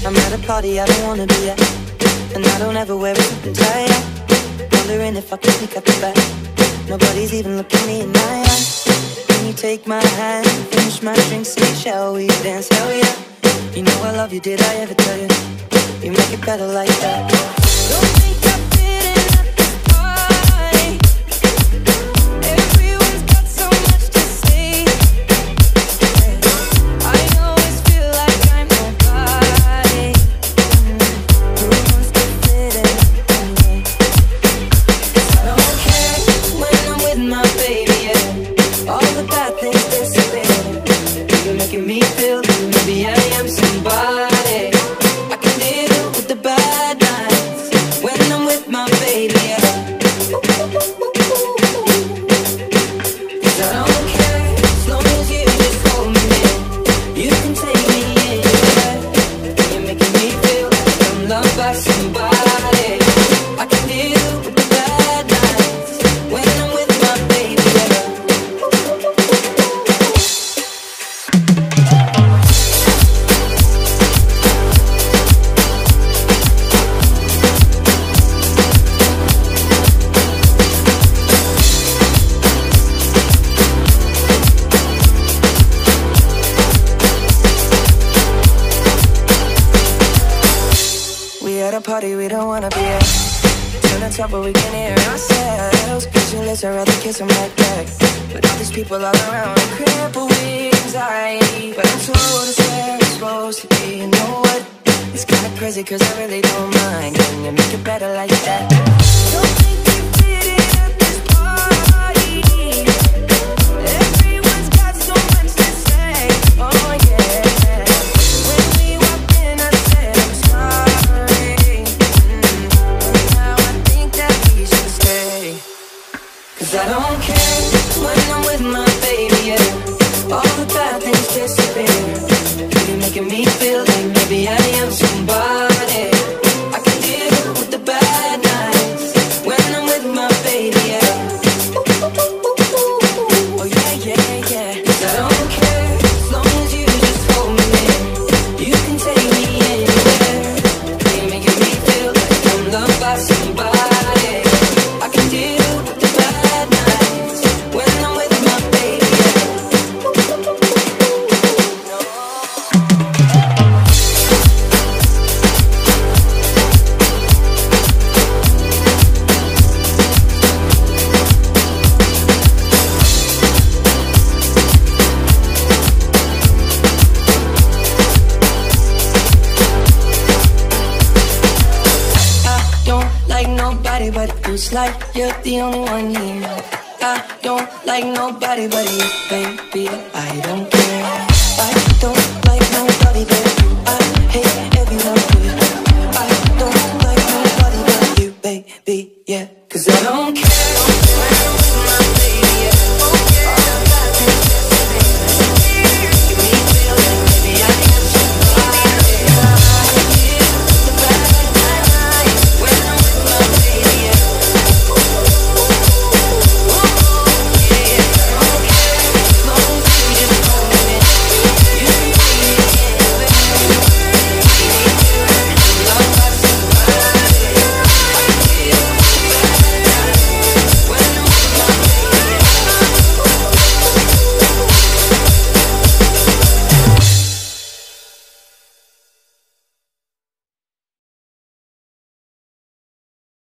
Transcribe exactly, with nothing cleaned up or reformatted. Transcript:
I'm at a party I don't wanna be at, and I don't ever wear a suit and tie. Wondering if I can sneak out the back. Nobody's even looking me in my eyes. Can you take my hand, finish my drink, say shall we dance? Hell yeah. You know I love you, did I ever tell you? You make it better like that. Don't think I fit in at this party. Everyone's got so much to say. I always feel like I'm nobody. Who wants to fit in anyway? 'Cause I don't care when I'm with my baby, yeah. All the bad things disappear. You're making me feel that maybe I am somebody. I can deal with the bad nights when I'm with my baby, yeah. 'Cause I don't care as long as you just hold me near. You can take me anywhere. You're making me feel like I'm loved by somebody. I can deal with the bad nights when I'm with my baby, yeah. We at a party we don't wanna be at. Turn the top but we can hear ourselves. Pictureless, I'd rather kiss them right back. But all these people all around, I'm crippled with anxiety. But I'm told it's where it's supposed to be. You know what? It's kinda crazy cause I really don't mind. Can you make it better like that? Don't think you fit in at this party. Everyone's got so much to say. Oh yeah. When we walked in I said I'm sorry. Mm. But now I think that we should stay. 'Cause I don't care when I'm with my baby, yeah. All the bad things disappear. You're making me feel like maybe I am somebody. I can deal with the bad nights when I'm with my baby, yeah. Oh yeah, yeah, yeah. 'Cause I don't care as long as you just hold me near. You can take me anywhere. You're making me feel like I'm loved by somebody. I can deal with the bad nights when I'm with my baby, yeah. I don't like nobody but you. It's like you're the only one here. I don't like nobody but you, baby. I don't care.